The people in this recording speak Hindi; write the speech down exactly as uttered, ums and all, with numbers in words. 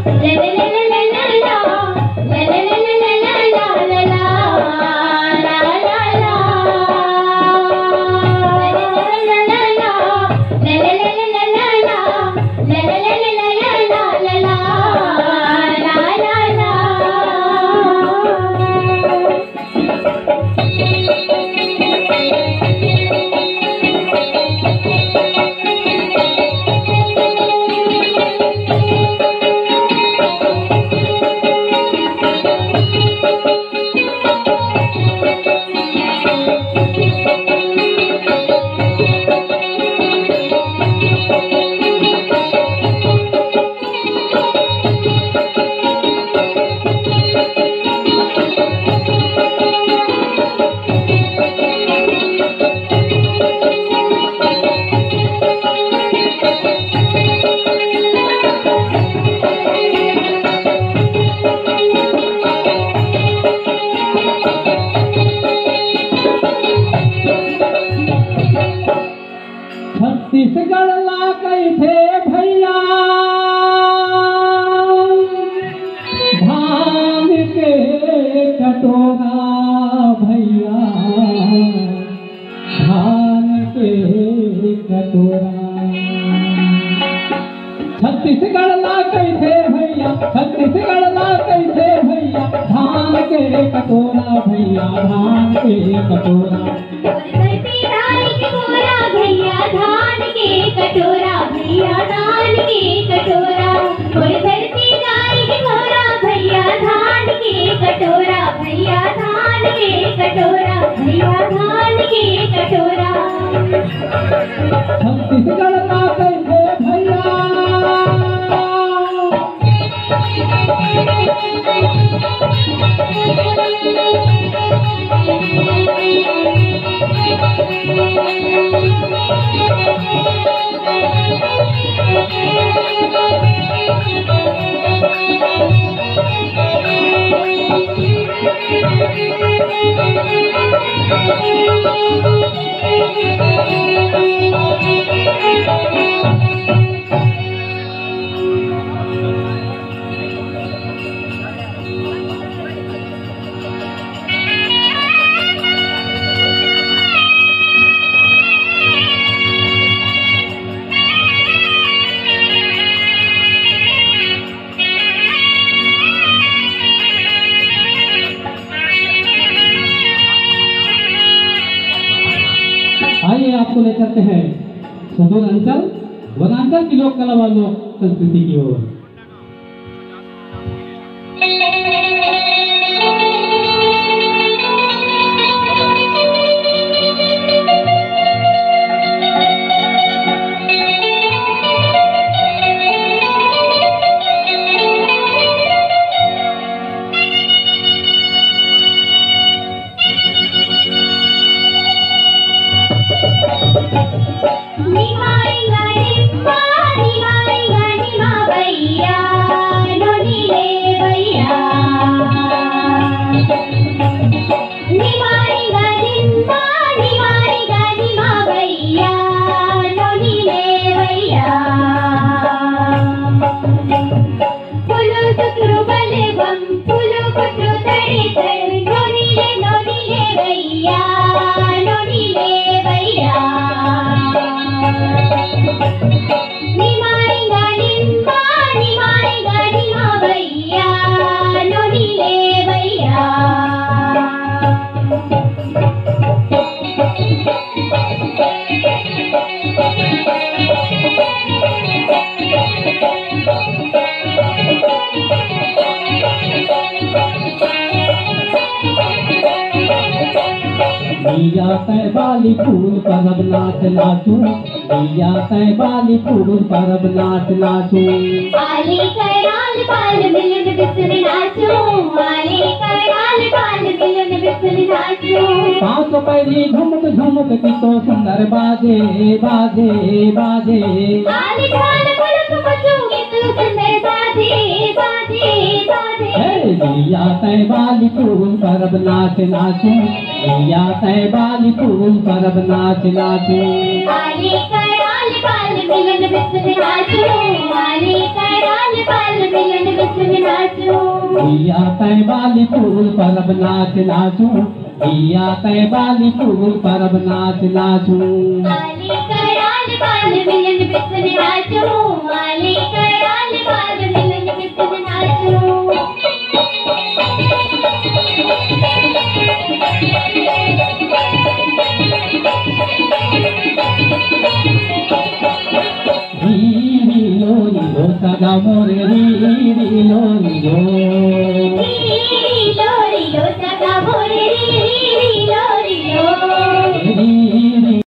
छत्तीसगढ़ ला गई थे भैया धान के कटोरा, भैया धान के कटोरा। छत्तीसगढ़ ला गई थे भैया, छत्तीसगढ़ ला गई थे भैया धान के कटोरा, भैया धान के कटोरा। भैया धान के कटोरा, भैया धान के कटोरा। कोई धरती गाय के घोड़ा, भैया धान के कटोरा, भैया धान के कटोरा, भैया धान के कटोरा। छत्तीसगढ़ ला गई थे भैया आइए आपको ले चलते हैं सुदूर अंचल वनांचल की लोक कला व लोक संस्कृति की ओर। दिया तय बाली फूल परब नाच नाचू, दिया तय बाली फूल परब नाच नाचू। आली कराल बाल मिलन बिसन नाचो, आली कराल बाल मिलन बिसन नाचो। पाँच पैरी झुमक झुमक की तो सुंदर बाजे बाजे बाजे। आली ढोल पड़क बजूगी तू सुंदर बाजे बाजे बाजे। दिया तय बाली फूल परब नाच नाचू, दिया तय बाली फूल परब नाच नाचू। आली कराल बाल मिलन बिसन नाचो, आली कराल बाल मिलन बिस्कुट नाचूं भैया तय बाली फूल परब नाच नाचूं भैया तय बाली फूल परब नाच नाचूं आली कराल बाल मिलन बिस्कुट नाचूं आली कराल बाल मिलन बिस्कुट नाचूं री री लो री लो सगा मोरे री री लो री लो